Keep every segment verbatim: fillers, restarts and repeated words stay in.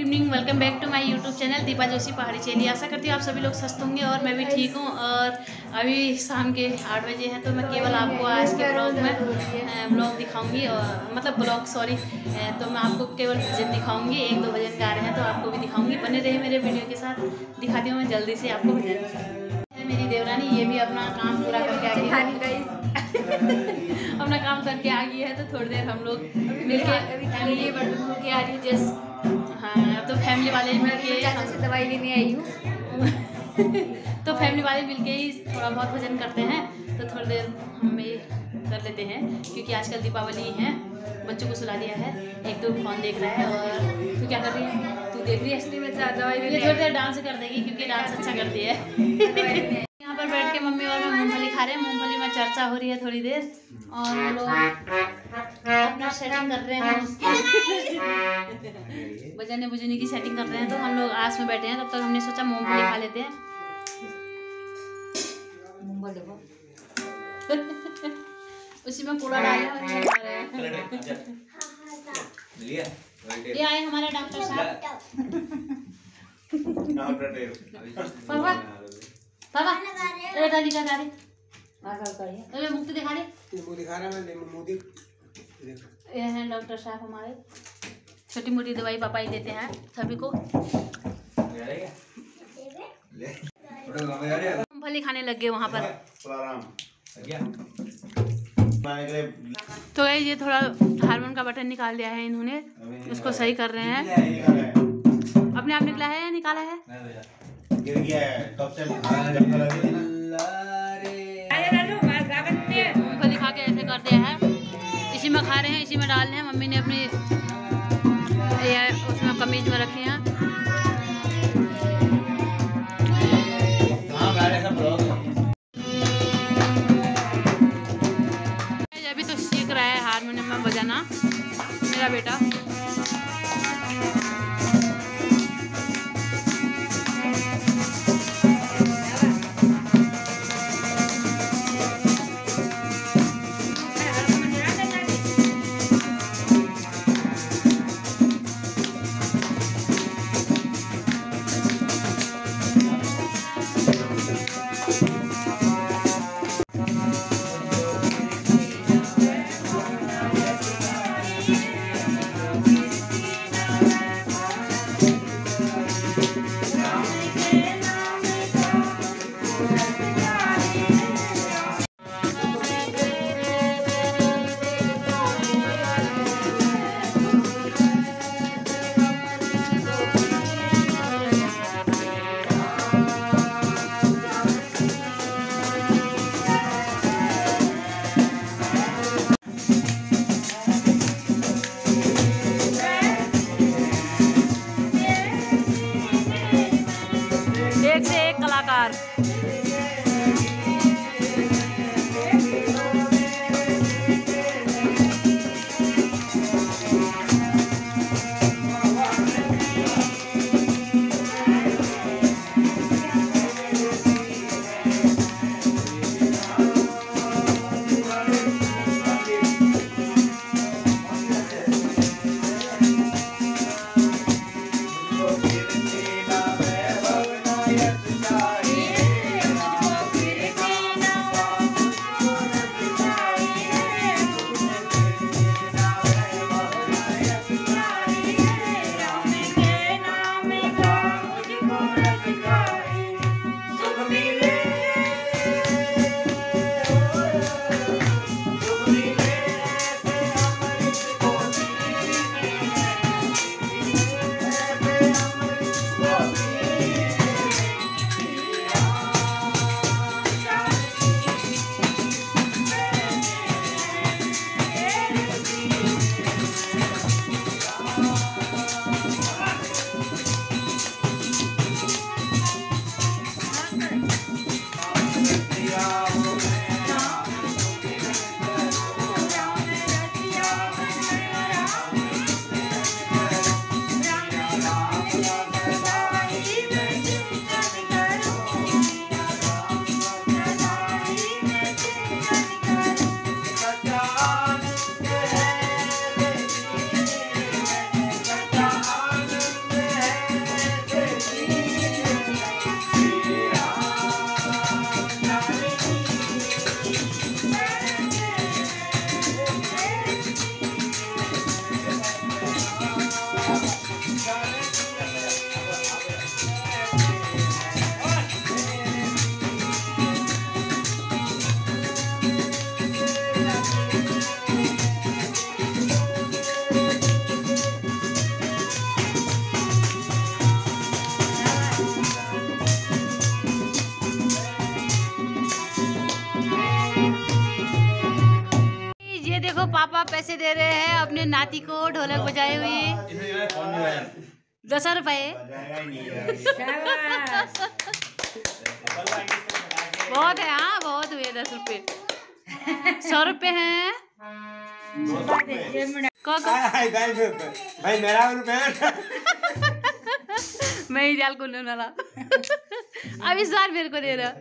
Evening, welcome back to my YouTube channel Deepa Joshi Pahadi Cheli. आशा करती हूँ आप सभी लोग स्वस्थ होंगे और मैं भी ठीक हूँ। और अभी शाम के आठ बजे हैं तो मैं केवल आपको आज के ब्लॉग में ब्लॉग दिखाऊंगी और मतलब ब्लॉग सॉरी तो मैं आपको केवल भजन दिखाऊंगी। एक दो भजन गा रहे हैं तो आपको भी दिखाऊंगी। बने रहे मेरे वीडियो के साथ, दिखाती हूँ मैं जल्दी से आपको भजन। मेरी देवरानी ये भी अपना काम पूरा करके आ गई अपना काम करके आ गई है तो थोड़ी देर हम लोग मिलके फैमिली बर्तन धो के आ रही हूँ जस्ट। हाँ तो फैमिली वाले मिलके हमसे दवाई लेने आई हूँ तो फैमिली वाले मिलके ही थोड़ा बहुत भजन करते हैं तो थोड़ी देर हम ये कर लेते हैं क्योंकि आजकल दीपावली है। बच्चों को सुला दिया है, एक तो फोन देख रहा है और तू क्या कर रही है? तू देख रही है असली में दवाई लेने थोड़ी देर डांस कर देगी क्योंकि डांस अच्छा करती है। यहाँ पर बैठ के मम्मी और मैं मूंगफली खा रहे हैं। मूंगफली में चर्चा हो रही है थोड़ी देर और वो लोग अपना सेटिंग कर रहे हैं बजाने बुझने की सेटिंग कर रहे हैं तो हम लोग आस में बैठे हैं। तब तक हमने सोचा मूंगफली खा लेते हैं। उसी में कूड़ा डाल ये आए हमारे डॉक्टर साहब। पापा पापा ए डाली का डाली ए मुक्ति दिखा दे मुक्ति दिखा रहा मैं मोदी ये हैं डॉक्टर साहब हमारे। छोटी मोटी दवाई पापा ही देते हैं सभी को। मूंगफली खाने लग गए वहाँ पर। तो ये थोड़ा हार्मोन का बटन निकाल दिया है इन्होंने, उसको सही कर रहे हैं। अपने आप निकला है या निकाला है? गिर गया है टॉप से मूंगफली खा के ऐसे कर दिया है। इसी में खा रहे हैं, इसी में डाल रहे हैं। मम्मी ने अपनी ये उसमें कमीज में रखे हैं। अभी तो सीख रहा है हारमोनियम में बजाना मेरा बेटा। एक से एक कलाकार। पापा पैसे दे रहे हैं अपने नाती को ढोलक बजाए हुए दस रुपए। बहुत है, हाँ बहुत हुए दस रुपए। सौ रुपए हैं भाई मेरा रुपए मैं ही जाल को वाला अब इस बार मेरे को दे रहा।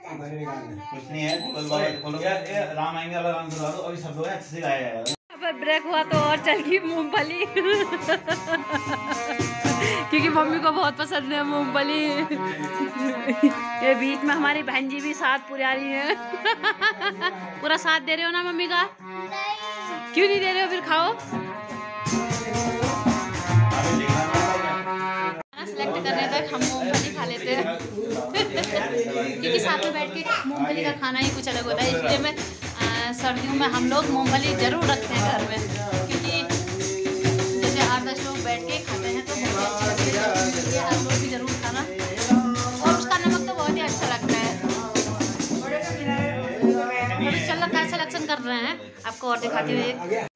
कुछ नहीं है, खोलो यार, ये राम आएंगे वाला गाना सुना दो, अभी सब लोग अच्छे से गाया जाएगा। अब ब्रेक हुआ तो और चल गई मूंगफली क्योंकि मम्मी को बहुत पसंद है मूंगफली। ये बीच में हमारी बहन जी भी साथ पूरा रही है पूरा साथ दे रहे हो ना मम्मी का? क्यों नहीं दे रहे हो? फिर खाओ। सेलेक्ट करने तक हम मूंगफली खा लेते हैं क्योंकि साथ में बैठ के मूंगफली का खाना ही कुछ अलग होता है। इसलिए मैं सर्दियों में हम लोग मूंगफली जरूर रखते हैं घर में, क्योंकि जैसे आठ दस लोग बैठ के खाते हैं तो बहुत अच्छी लगती है। इसलिए आप लोग भी जरूर खाना, और उसका नमक तो बहुत ही अच्छा लगता है। अभी चल का सिलेक्शन कर रहे हैं, आपको और दिखाते हुए।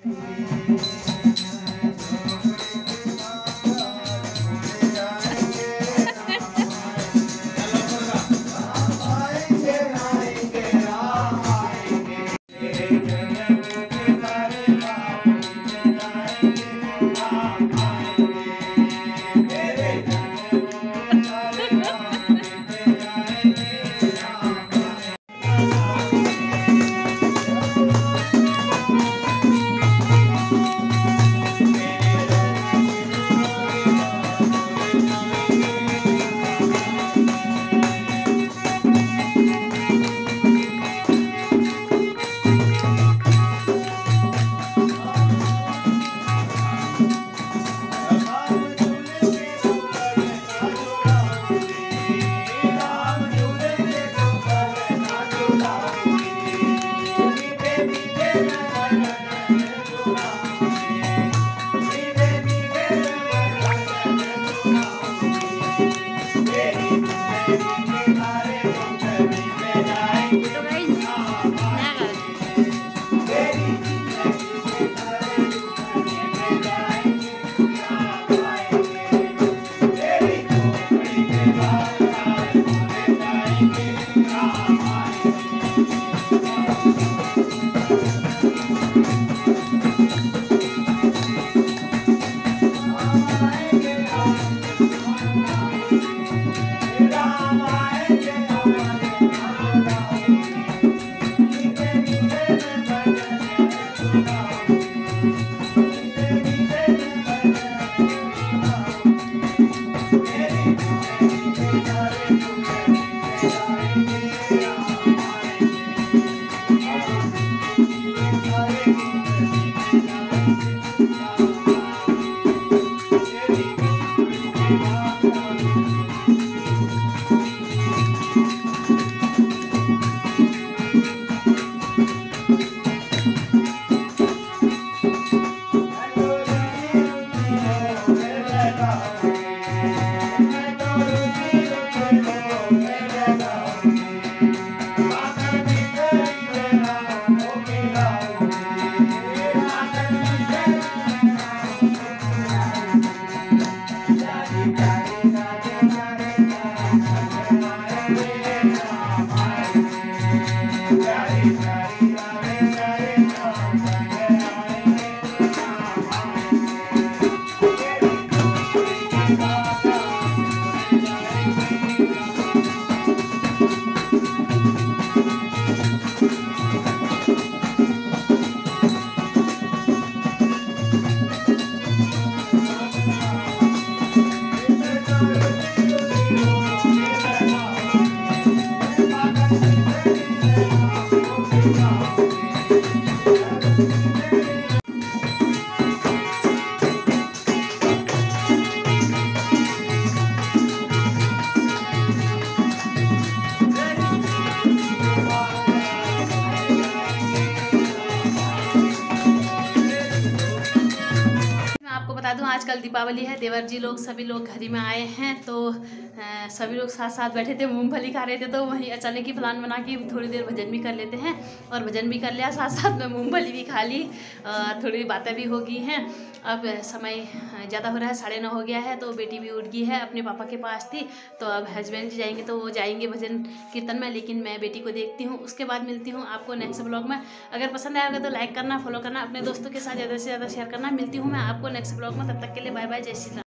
बता दूं आजकल दीपावली है, देवर जी लोग सभी लोग घर ही में आए हैं, तो आ, सभी लोग साथ साथ बैठे थे, मूंगफली खा रहे थे, तो वहीं अचानक ही प्लान बना कि थोड़ी देर भजन भी कर लेते हैं, और भजन भी कर लिया, साथ साथ में मूंगफली भी खा ली, थोड़ी बातें भी हो गई हैं। अब समय ज़्यादा हो रहा है, साढ़े नौ हो गया है, तो बेटी भी उठ गई है, अपने पापा के पास थी, तो अब हस्बैंड जी जाएंगे तो वो जाएंगे भजन कीर्तन में, लेकिन मैं बेटी को देखती हूँ, उसके बाद मिलती हूँ आपको नेक्स्ट ब्लॉग में। अगर पसंद आएगा तो लाइक करना, फॉलो करना, अपने दोस्तों के साथ ज़्यादा से ज़्यादा शेयर करना। मिलती हूँ मैं आपको नेक्स्ट ब्लॉग में, तब तक के लिए बाय बाय, जय श्री राम।